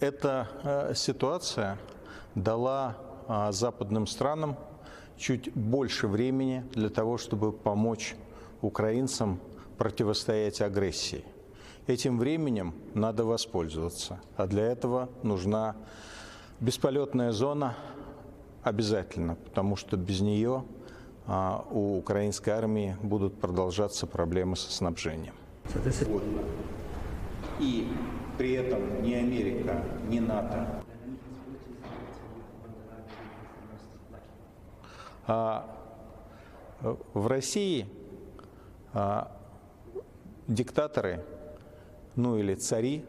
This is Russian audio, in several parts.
Эта ситуация дала западным странам чуть больше времени для того, чтобы помочь украинцам противостоять агрессии. Этим временем надо воспользоваться, а для этого нужна бесполетная зона обязательно, потому что без нее у украинской армии будут продолжаться проблемы со снабжением. И при этом ни Америка, ни НАТО в России диктаторы, ну или цари,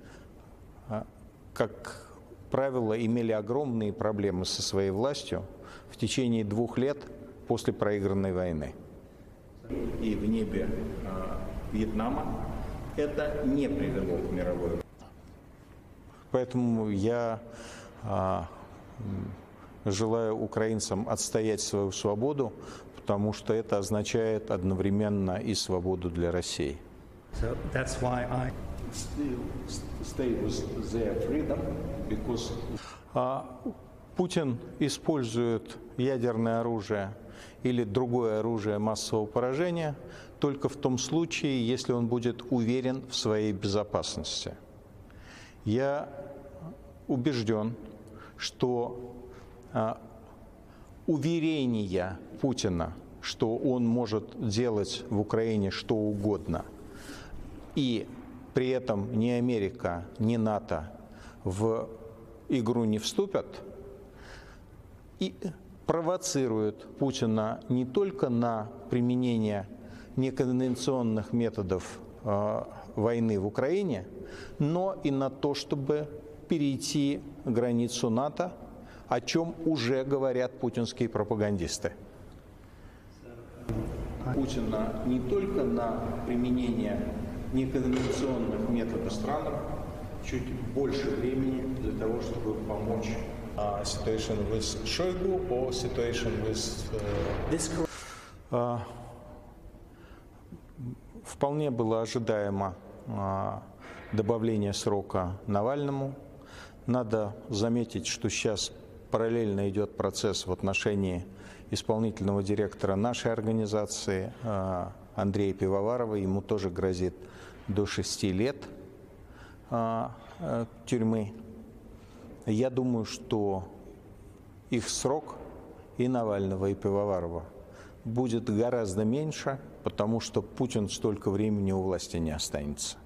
как правило, имели огромные проблемы со своей властью в течение 2 лет после проигранной войны. И в небе Вьетнама это не привело к мировой войне. Поэтому я желаю украинцам отстоять свою свободу, потому что это означает одновременно и свободу для России. So that's why I stay with their freedom, because Путин использует ядерное оружие или другое оружие массового поражения только в том случае, если он будет уверен в своей безопасности. Я убежден, что уверение Путина, что он может делать в Украине что угодно, и при этом ни Америка, ни НАТО в игру не вступят, и провоцирует Путина не только на применение неконвенционных методов войны в Украине, но и на то, чтобы перейти границу НАТО, о чем уже говорят путинские пропагандисты. Путина не только на применение неконвенционных методов странам, чуть больше времени для того, чтобы помочь. Situation with Shoigu or situation with вполне было ожидаемо добавление срока Навальному. Надо заметить, что сейчас параллельно идет процесс в отношении исполнительного директора нашей организации Андрея Пивоварова. Ему тоже грозит до 6 лет тюрьмы. Я думаю, что их срок, и Навального, и Пивоварова, будет гораздо меньше, потому что Путин столько времени у власти не останется.